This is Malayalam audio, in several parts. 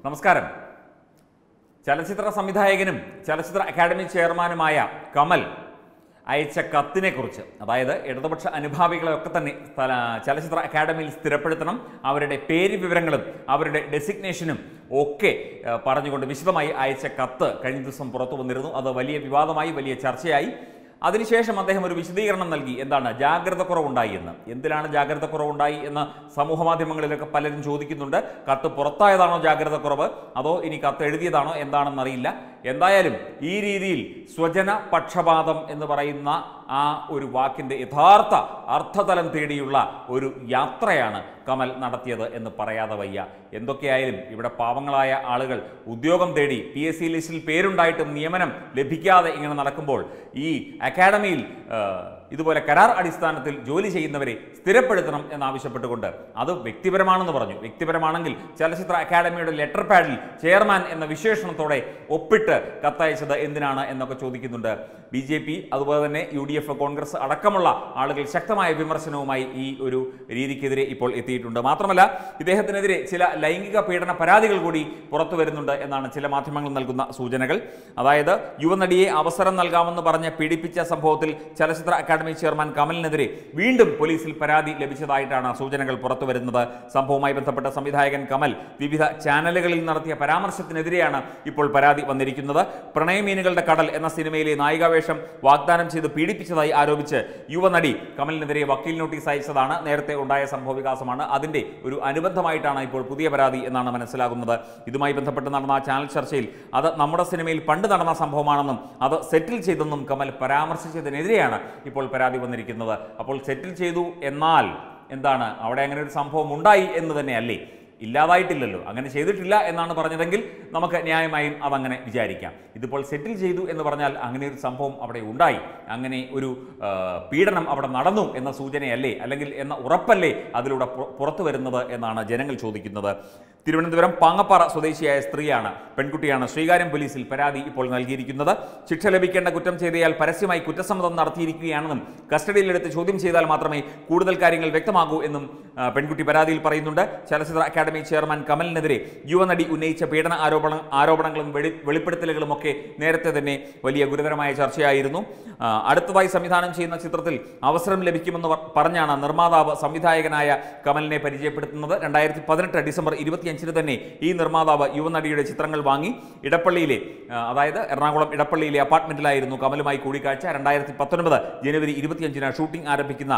നമസ്കാരം. ചലച്ചിത്ര സംവിധായകനും ചലച്ചിത്ര അക്കാദമി ചെയർമാനുമായ കമൽ അയച്ച കത്തിനെക്കുറിച്ച്, അതായത് ഇടതുപക്ഷ അനുഭാവികളെയൊക്കെ തന്നെ ചലച്ചിത്ര അക്കാദമിയിൽ സ്ഥിരപ്പെടുത്തണം, അവരുടെ പേര് വിവരങ്ങളും അവരുടെ ഡെസിഗ്നേഷനും ഒക്കെ പറഞ്ഞുകൊണ്ട് വിശദമായി അയച്ച കത്ത് കഴിഞ്ഞ ദിവസം പുറത്തു വന്നിരുന്നു. അത് വലിയ വിവാദമായി, വലിയ ചർച്ചയായി. അതിനുശേഷം അദ്ദേഹം ഒരു വിശദീകരണം നൽകി. എന്താണ് ജാഗ്രത കുറവുണ്ടായി എന്ന്, എന്തിനാണ് ജാഗ്രത കുറവുണ്ടായി എന്ന് സമൂഹ മാധ്യമങ്ങളിലൊക്കെ പലരും ചോദിക്കുന്നുണ്ട്. കത്ത് പുറത്തായതാണോ ജാഗ്രത കുറവ്, അതോ ഇനി കത്ത് എഴുതിയതാണോ എന്താണെന്നറിയില്ല. എന്തായാലും ഈ രീതിയിൽ സ്വജന പക്ഷപാതം എന്ന് പറയുന്ന ആ ഒരു വാക്കിൻ്റെ യഥാർത്ഥ അർത്ഥതലം തേടിയുള്ള ഒരു യാത്രയാണ് കമൽ നടത്തിയത് എന്ന് പറയാതെ വയ്യ. എന്തൊക്കെയായാലും ഇവിടെ പാവങ്ങളായ ആളുകൾ ഉദ്യോഗം തേടി PSC ലിസ്റ്റിൽ പേരുണ്ടായിട്ടും നിയമനം ലഭിക്കാതെ ഇങ്ങനെ നടക്കുമ്പോൾ ഈ അക്കാഡമിയിൽ ഇതുപോലെ കരാർ അടിസ്ഥാനത്തിൽ ജോലി ചെയ്യുന്നവരെ സ്ഥിരപ്പെടുത്തണം എന്നാവശ്യപ്പെട്ടുകൊണ്ട്, അത് വ്യക്തിപരമാണെന്ന് പറഞ്ഞു. വ്യക്തിപരമാണെങ്കിൽ ചലച്ചിത്ര അക്കാദമിയുടെ ലെറ്റർ പാഡിൽ ചെയർമാൻ എന്ന വിശേഷണത്തോടെ ഒപ്പിട്ട് കത്തയച്ചത് എന്തിനാണ് എന്നൊക്കെ ചോദിക്കുന്നുണ്ട്. BJP അതുപോലെ തന്നെ UDF, കോൺഗ്രസ് അടക്കമുള്ള ആളുകൾ ശക്തമായ വിമർശനവുമായി ഈ ഒരു രീതിക്കെതിരെ ഇപ്പോൾ എത്തിയിട്ടുണ്ട്. മാത്രമല്ല ഇദ്ദേഹത്തിനെതിരെ ചില ലൈംഗിക പീഡന പരാതികൾ കൂടി പുറത്തു വരുന്നുണ്ട് എന്നാണ് ചില മാധ്യമങ്ങൾ നൽകുന്ന സൂചനകൾ. അതായത് യുവനടിയെ അവസരം നൽകാമെന്ന് പറഞ്ഞ് പീഡിപ്പിച്ച സംഭവത്തിൽ ചലച്ചിത്ര അക്കാദമി ചെയർമാൻ കമലിനെതിരെ വീണ്ടും പോലീസിൽ പരാതി ലഭിച്ചതായിട്ടാണ് സൂചനകൾ പുറത്തു വരുന്നത്. സംഭവവുമായി ബന്ധപ്പെട്ട സംവിധായകൻ കമൽ വിവിധ ചാനലുകളിൽ നടത്തിയ പരാമർശത്തിനെതിരെയാണ് ഇപ്പോൾ പരാതി വന്നിരിക്കുന്നത്. പ്രണയമീനുകളുടെ കടൽ എന്ന സിനിമയിലെ നായികാവേഷം വാഗ്ദാനം ചെയ്ത് പീഡിപ്പിച്ചതായി ആരോപിച്ച് യുവനടി കമലിനെതിരെ വക്കീൽ നോട്ടീസ് അയച്ചതാണ്. നേരത്തെ ഉണ്ടായ സംഭവ വികാസമാണ്. അതിന്റെ ഒരു അനുബന്ധമായിട്ടാണ് ഇപ്പോൾ പുതിയ പരാതി എന്നാണ് മനസ്സിലാകുന്നത്. ഇതുമായി ബന്ധപ്പെട്ട് നടന്ന ചാനൽ ചർച്ചയിൽ അത് നമ്മുടെ സിനിമയിൽ പണ്ട് നടന്ന സംഭവമാണെന്നും അത് സെറ്റിൽ ചെയ്തെന്നും കമൽ പരാമർശിച്ചതിനെതിരെയാണ് ഇപ്പോൾ പരാതി വന്നിരിക്കുന്നത്. അപ്പോൾ സെറ്റിൽ ചെയ്തു എന്നാൽ എന്താണ്, അവിടെ അങ്ങനെ ഒരു സംഭവം ഉണ്ടായി എന്ന് തന്നെയല്ലേ? ഇല്ലാതായിട്ടില്ലല്ലോ. അങ്ങനെ ചെയ്തിട്ടില്ല എന്നാണ് പറഞ്ഞതെങ്കിൽ നമുക്ക് ന്യായമായും അതങ്ങനെ വിചാരിക്കാം. ഇതിപ്പോൾ സെറ്റിൽ ചെയ്തു എന്ന് പറഞ്ഞാൽ അങ്ങനെ ഒരു സംഭവം അവിടെ ഉണ്ടായി, അങ്ങനെ ഒരു പീഡനം അവിടെ നടന്നു എന്ന സൂചനയല്ലേ, അല്ലെങ്കിൽ എന്ന ഉറപ്പല്ലേ അതിലൂടെ പുറത്തു വരുന്നത് എന്നാണ് ജനങ്ങൾ ചോദിക്കുന്നത്. തിരുവനന്തപുരം പാങ്ങപ്പാറ സ്വദേശിയായ സ്ത്രീയാണ്, പെൺകുട്ടിയാണ് ശ്രീകാര്യം പോലീസിൽ പരാതി ഇപ്പോൾ നൽകിയിരിക്കുന്നത്. ശിക്ഷ ലഭിക്കേണ്ട കുറ്റം ചെയ്തയാൾ പരസ്യമായി കുറ്റസമ്മതം നടത്തിയിരിക്കുകയാണെന്നും കസ്റ്റഡിയിലെടുത്ത് ചോദ്യം ചെയ്താൽ മാത്രമേ കൂടുതൽ കാര്യങ്ങൾ വ്യക്തമാകൂ എന്നും പെൺകുട്ടി പരാതിയിൽ പറയുന്നുണ്ട്. ചലച്ചിത്ര അക്കാദമി ചെയർമാൻ കമലിനെതിരെ യുവനടി ഉന്നയിച്ച പീഡന ആരോപണങ്ങളും വെളിപ്പെടുത്തലുകളും ഒക്കെ നേരത്തെ തന്നെ വലിയ ഗുരുതരമായ ചർച്ചയായിരുന്നു. അടുത്തതായി സംവിധാനം ചെയ്യുന്ന ചിത്രത്തിൽ അവസരം ലഭിക്കുമെന്ന് പറഞ്ഞാണ് നിർമ്മാതാവ് സംവിധായകനായ കമലിനെ പരിചയപ്പെടുത്തുന്നത്. 2018 ഡിസംബർ 25 തന്നെ ഈ നിർമ്മാതാവ് യുവനടിയുടെ ചിത്രങ്ങൾ വാങ്ങി ഇടപ്പള്ളിയിലെ, അതായത് എറണാകുളം ഇടപ്പള്ളിയിലെ അപ്പാർട്ട്മെന്റിലായിരുന്നു കമലുമായി കൂടിക്കാഴ്ച. 2019 ജനുവരി 25 ഷൂട്ടിംഗ് ആരംഭിക്കുന്ന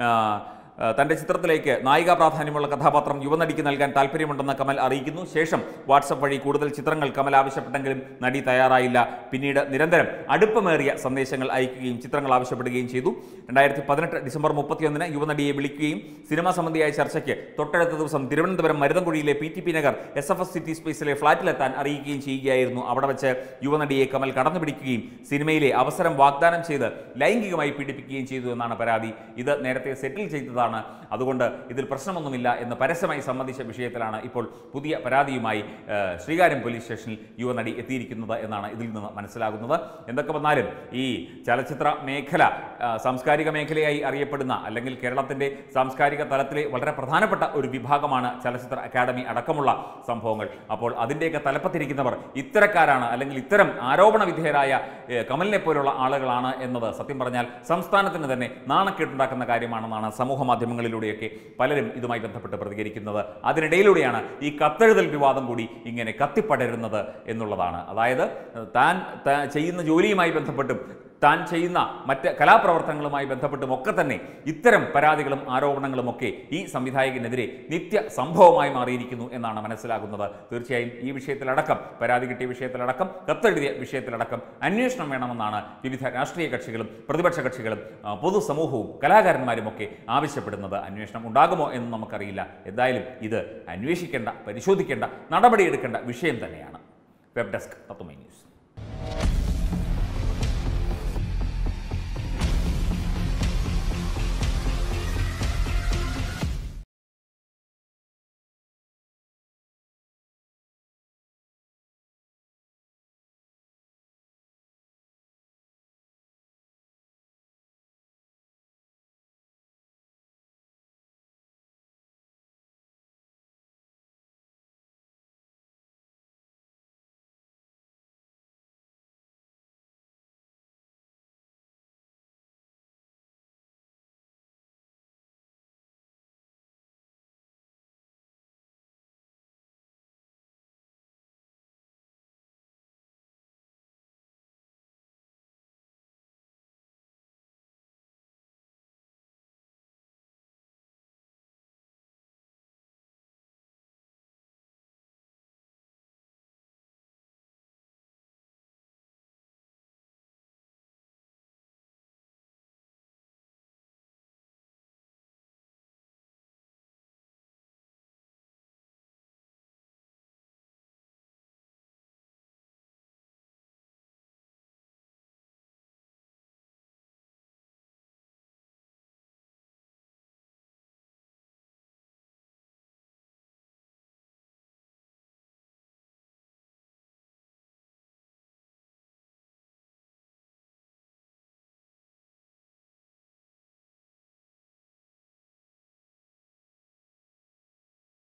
തന്റെ ചിത്രത്തിലേക്ക് നായികാ പ്രാധാന്യമുള്ള കഥാപാത്രം യുവനടിക്ക് നൽകാൻ താല്പര്യമുണ്ടെന്ന് കമൽ അറിയിക്കുന്നു. ശേഷം വാട്സപ്പ് വഴി കൂടുതൽ ചിത്രങ്ങൾ കമൽ ആവശ്യപ്പെട്ടെങ്കിലും നടി തയ്യാറായില്ല. പിന്നീട് നിരന്തരം അടുപ്പമേറിയ സന്ദേശങ്ങൾ അയക്കുകയും ചിത്രങ്ങൾ ആവശ്യപ്പെടുകയും ചെയ്തു. 2018 ഡിസംബർ 31 യുവനടിയെ വിളിക്കുകയും സിനിമാ സംബന്ധിയായ ചർച്ചയ്ക്ക് തൊട്ടടുത്ത ദിവസം തിരുവനന്തപുരം മരുതൻകുഴിയിലെ PTP നഗർ SFS സിറ്റി സ്പേസിലെ ഫ്ളാറ്റിലെത്താൻ അറിയിക്കുകയും ചെയ്യുകയായിരുന്നു. അവിടെ വെച്ച് യുവനടിയെ കമൽ കടന്നുപിടിക്കുകയും സിനിമയിലെ അവസരം വാഗ്ദാനം ചെയ്ത് ലൈംഗികമായി പീഡിപ്പിക്കുകയും ചെയ്തു എന്നാണ് പരാതി. ഇത് നേരത്തെ സെറ്റിൽ ചെയ്തതാണ്, അതുകൊണ്ട് ഇതിൽ പ്രശ്നമൊന്നുമില്ല എന്ന് പരസ്യമായി സമ്മതിച്ച വിഷയത്തിലാണ് ഇപ്പോൾ പുതിയ പരാതിയുമായി ശ്രീകാര്യം പോലീസ് സ്റ്റേഷനിൽ യുവനടി എത്തിയിരിക്കുന്നത് എന്നാണ് ഇതിൽ നിന്ന് മനസ്സിലാകുന്നത്. എന്തൊക്കെ വന്നാലും ഈ ചലച്ചിത്ര മേഖല സാംസ്കാരിക മേഖലയായി അറിയപ്പെടുന്ന, അല്ലെങ്കിൽ കേരളത്തിൻ്റെ സാംസ്കാരിക തലത്തിലെ വളരെ പ്രധാനപ്പെട്ട ഒരു വിഭാഗമാണ് ചലച്ചിത്ര അക്കാദമി അടക്കമുള്ള സംഭവങ്ങൾ. അപ്പോൾ അതിൻ്റെയൊക്കെ തലപ്പത്തിരിക്കുന്നവർ ഇത്തരക്കാരാണ്, അല്ലെങ്കിൽ ഇത്തരം ആരോപണ വിധേയരായ കമലിനെ പോലുള്ള ആളുകളാണ് എന്നത് സത്യം പറഞ്ഞാൽ സംസ്ഥാനത്തിന് തന്നെ നാണക്കേട്ടുണ്ടാക്കുന്ന കാര്യമാണെന്നാണ് സമൂഹ മാധ്യമങ്ങളിലൂടെയൊക്കെ പലരും ഇതുമായി ബന്ധപ്പെട്ട് പ്രതികരിക്കുന്നത്. അതിനിടയിലൂടെയാണ് ഈ കത്തെഴുതൽ വിവാദം കൂടി ഇങ്ങനെ കത്തിപ്പടരുന്നത് എന്നുള്ളതാണ്. അതായത് താൻ ചെയ്യുന്ന ജോലിയുമായി ബന്ധപ്പെട്ടും താൻ ചെയ്യുന്ന മറ്റ് കലാപ്രവർത്തനങ്ങളുമായി ബന്ധപ്പെട്ടും ഒക്കെ തന്നെ ഇത്തരം പരാതികളും ആരോപണങ്ങളും ഒക്കെ ഈ സംവിധായകനെതിരെ നിത്യ സംഭവമായി മാറിയിരിക്കുന്നു എന്നാണ് മനസ്സിലാകുന്നത്. തീർച്ചയായും ഈ വിഷയത്തിലടക്കം, പരാതി കിട്ടിയ വിഷയത്തിലടക്കം, കത്തെഴുതിയ വിഷയത്തിലടക്കം അന്വേഷണം വേണമെന്നാണ് വിവിധ രാഷ്ട്രീയ കക്ഷികളും പ്രതിപക്ഷ കക്ഷികളും പൊതുസമൂഹവും കലാകാരന്മാരും ഒക്കെ ആവശ്യപ്പെടുന്നത്. അന്വേഷണം ഉണ്ടാകുമോ എന്ന് നമുക്കറിയില്ല. എന്തായാലും ഇത് അന്വേഷിക്കേണ്ട, പരിശോധിക്കേണ്ട, നടപടിയെടുക്കേണ്ട വിഷയം തന്നെയാണ്. Web desk Tatwamayi news.